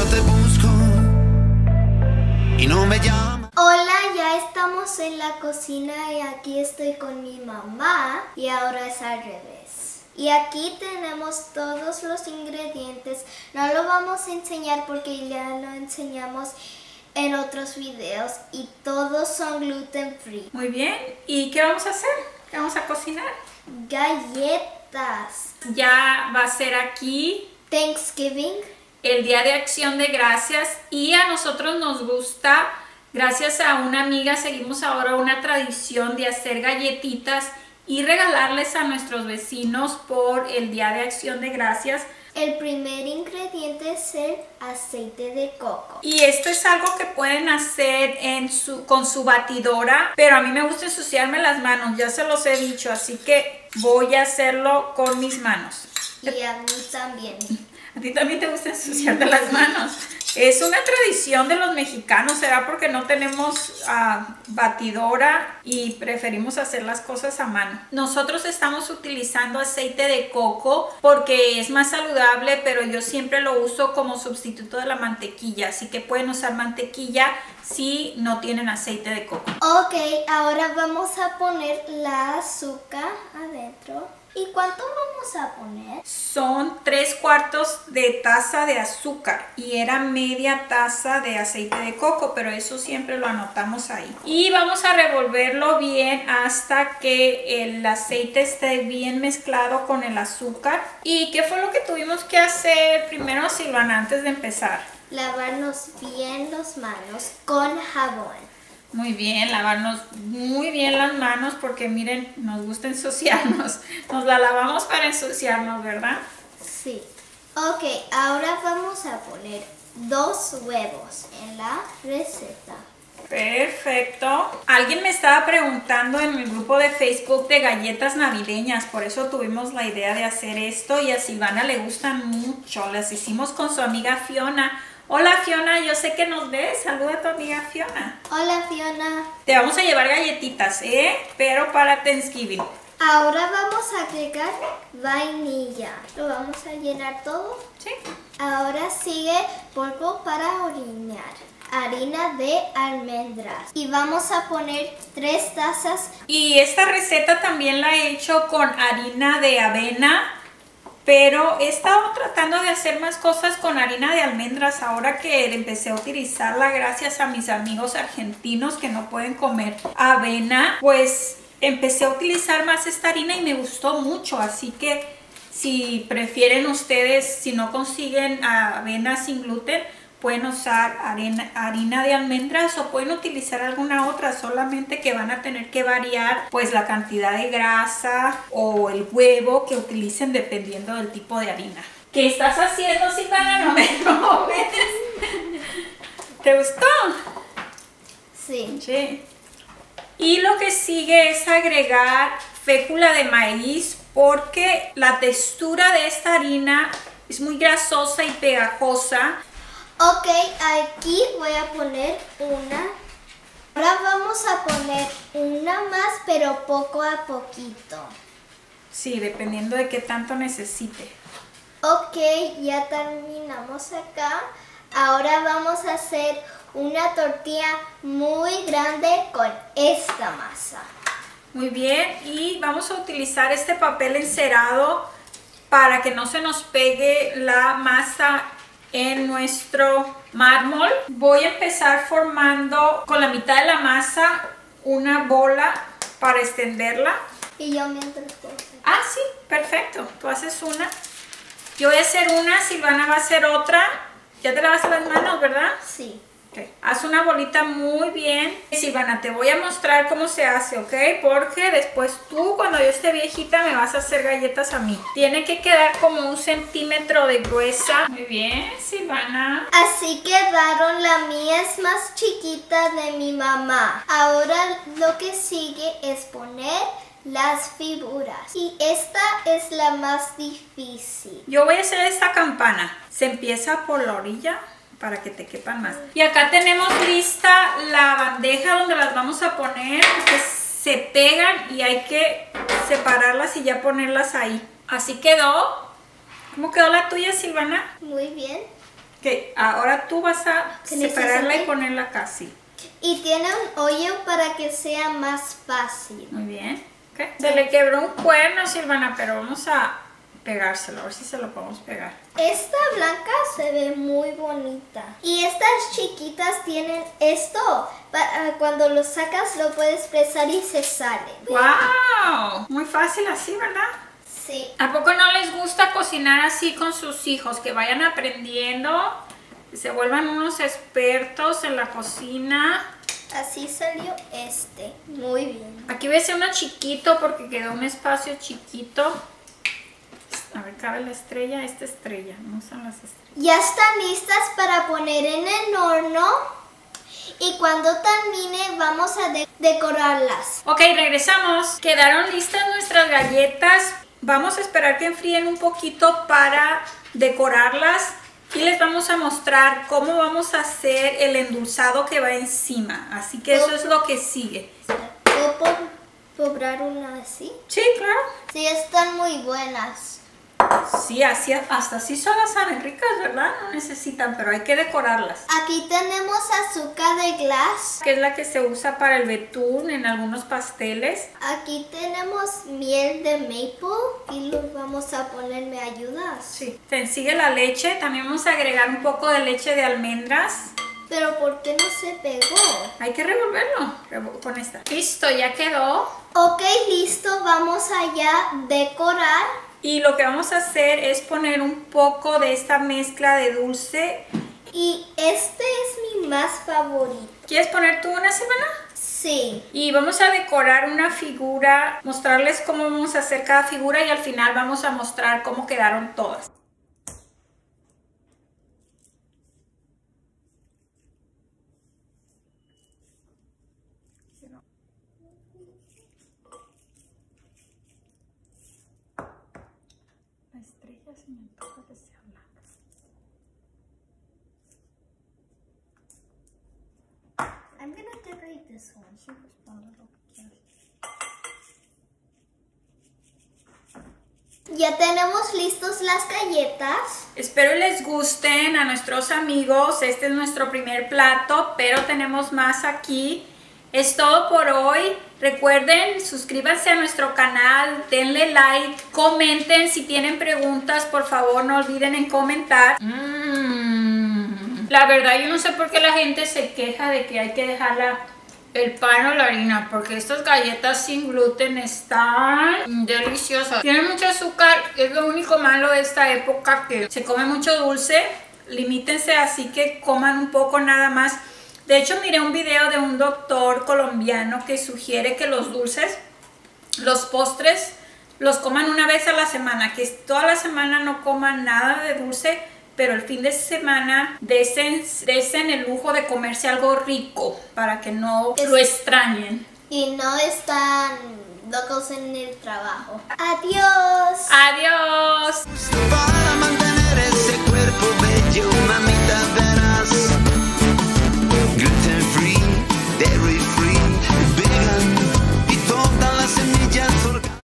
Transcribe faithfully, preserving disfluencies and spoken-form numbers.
te busco y no me llamas. Hola, ya estamos en la cocina y aquí estoy con mi mamá y ahora es al revés. Y aquí tenemos todos los ingredientes. No lo vamos a enseñar porque ya lo enseñamos en otros videos y todos son gluten free. Muy bien, ¿y qué vamos a hacer? ¿Qué vamos a cocinar? Galletas. Ya va a ser aquí Thanksgiving. El Día de Acción de Gracias y a nosotros nos gusta, gracias a una amiga, seguimos ahora una tradición de hacer galletitas y regalarles a nuestros vecinos por el Día de Acción de Gracias. El primer ingrediente es el aceite de coco. Y esto es algo que pueden hacer en su, con su batidora, pero a mí me gusta ensuciarme las manos, ya se los he dicho, así que voy a hacerlo con mis manos. Y a mí también. ¿A ti también te gusta ensuciarte las manos? Es una tradición de los mexicanos, será porque no tenemos uh, batidora y preferimos hacer las cosas a mano. Nosotros estamos utilizando aceite de coco porque es más saludable, pero yo siempre lo uso como sustituto de la mantequilla, así que pueden usar mantequilla si no tienen aceite de coco. Ok, ahora vamos a poner la azúcar adentro. ¿Y cuánto vamos a poner? Son tres cuartos de taza de azúcar y era media taza de aceite de coco, pero eso siempre lo anotamos ahí. Y vamos a revolverlo bien hasta que el aceite esté bien mezclado con el azúcar. ¿Y qué fue lo que tuvimos que hacer primero, Silvana, antes de empezar? Lavarnos bien las manos con jabón. Muy bien, lavarnos muy bien las manos porque miren, nos gusta ensuciarnos. Nos la lavamos para ensuciarnos, ¿verdad? Sí. Ok, ahora vamos a poner dos huevos en la receta. Perfecto. Alguien me estaba preguntando en el grupo de Facebook de galletas navideñas, por eso tuvimos la idea de hacer esto y a Silvana le gustan mucho. Las hicimos con su amiga Fiona. Hola Fiona, yo sé que nos ves. Saluda a tu amiga Fiona. Hola Fiona. Te vamos a llevar galletitas, ¿eh? Pero para Thanksgiving. Ahora vamos a agregar vainilla. Lo vamos a llenar todo. Sí. Ahora sigue polvo para hornear. Harina de almendras. Y vamos a poner tres tazas. Y esta receta también la he hecho con harina de avena. Pero he estado tratando de hacer más cosas con harina de almendras ahora que empecé a utilizarla gracias a mis amigos argentinos que no pueden comer avena. Pues empecé a utilizar más esta harina y me gustó mucho. Así que si prefieren ustedes, si no consiguen avena sin gluten, pueden usar harina, harina de almendras o pueden utilizar alguna otra, solamente que van a tener que variar pues la cantidad de grasa o el huevo que utilicen dependiendo del tipo de harina. ¿Qué estás haciendo, Silvana? No me lo ves. ¿Te gustó? Sí. Sí. Y lo que sigue es agregar fécula de maíz porque la textura de esta harina es muy grasosa y pegajosa. Ok, aquí voy a poner una. Ahora vamos a poner una más, pero poco a poquito. Sí, dependiendo de qué tanto necesite. Ok, ya terminamos acá. Ahora vamos a hacer una tortilla muy grande con esta masa. Muy bien, y vamos a utilizar este papel encerado para que no se nos pegue la masa en nuestro mármol. Voy a empezar formando con la mitad de la masa una bola para extenderla. Y yo mientras puedo hacer. Ah, sí, perfecto. Tú haces una. Yo voy a hacer una, Silvana va a hacer otra. Ya te lavas las manos, ¿verdad? Sí. Okay. Haz una bolita muy bien. Silvana, te voy a mostrar cómo se hace, ¿ok? Porque después tú, cuando yo esté viejita, me vas a hacer galletas a mí. Tiene que quedar como un centímetro de gruesa. Muy bien, Silvana. Así quedaron. La mía es más chiquita de mi mamá. Ahora lo que sigue es poner las figuras. Y esta es la más difícil. Yo voy a hacer esta campana. Se empieza por la orilla para que te quepan más. Y acá tenemos lista la bandeja donde las vamos a poner, que se pegan y hay que separarlas y ya ponerlas ahí. Así quedó. ¿Cómo quedó la tuya, Silvana? Muy bien. Ok, ahora tú vas a separarla y ponerla acá, sí. Y tiene un hoyo para que sea más fácil. Muy bien. Okay. Se le quebró un cuerno, Silvana, pero vamos a pegárselo, a ver si se lo podemos pegar. Esta blanca se ve muy bonita. Y estas chiquitas tienen esto. Para cuando lo sacas lo puedes presar y se sale. ¡Wow! Muy fácil así, ¿verdad? Sí. ¿A poco no les gusta cocinar así con sus hijos? Que vayan aprendiendo, que se vuelvan unos expertos en la cocina. Así salió este. Muy bien. Aquí voy a hacer uno chiquito porque quedó un espacio chiquito. A ver, cabe la estrella, esta estrella. No usan las estrellas. Ya están listas para poner en el horno. Y cuando termine vamos a de decorarlas. Ok, regresamos. Quedaron listas nuestras galletas. Vamos a esperar que enfríen un poquito para decorarlas. Y les vamos a mostrar cómo vamos a hacer el endulzado que va encima. Así que eso es lo que sigue. ¿Puedo cobrar una así? Sí, claro. Sí, están muy buenas. Sí, así, hasta así solas saben ricas, ¿verdad? No necesitan, pero hay que decorarlas. Aquí tenemos azúcar de glass. Que es la que se usa para el betún en algunos pasteles. Aquí tenemos miel de maple y lo vamos a poner. ¿Me ayudas? Sí. Se sigue la leche. También vamos a agregar un poco de leche de almendras. Pero ¿por qué no se pegó? Hay que revolverlo con esta. Listo, ya quedó. Ok, listo. Vamos allá a decorar. Y lo que vamos a hacer es poner un poco de esta mezcla de dulce. Y este es mi más favorito. ¿Quieres poner tú una, Silvana? Sí. Y vamos a decorar una figura, mostrarles cómo vamos a hacer cada figura y al final vamos a mostrar cómo quedaron todas. La estrella se me antoja que sea blanca. I'm gonna decorate this one. Sí, pues, para lo que quieras. Ya tenemos listos las galletas. Espero les gusten a nuestros amigos. Este es nuestro primer plato, pero tenemos más aquí. Es todo por hoy. Recuerden, suscríbanse a nuestro canal, denle like, comenten. Si tienen preguntas, por favor, no olviden en comentar. Mm. La verdad, yo no sé por qué la gente se queja de que hay que dejarla el pan o la harina, porque estas galletas sin gluten están deliciosas. Tienen mucho azúcar, es lo único malo de esta época, que se come mucho dulce. Limítense, así que coman un poco nada más. De hecho, miré un video de un doctor colombiano que sugiere que los dulces, los postres, los coman una vez a la semana, que toda la semana no coman nada de dulce, pero el fin de semana desen, desen el lujo de comerse algo rico para que no lo extrañen. Y no están locos en el trabajo. Adiós. Adiós. Para mantener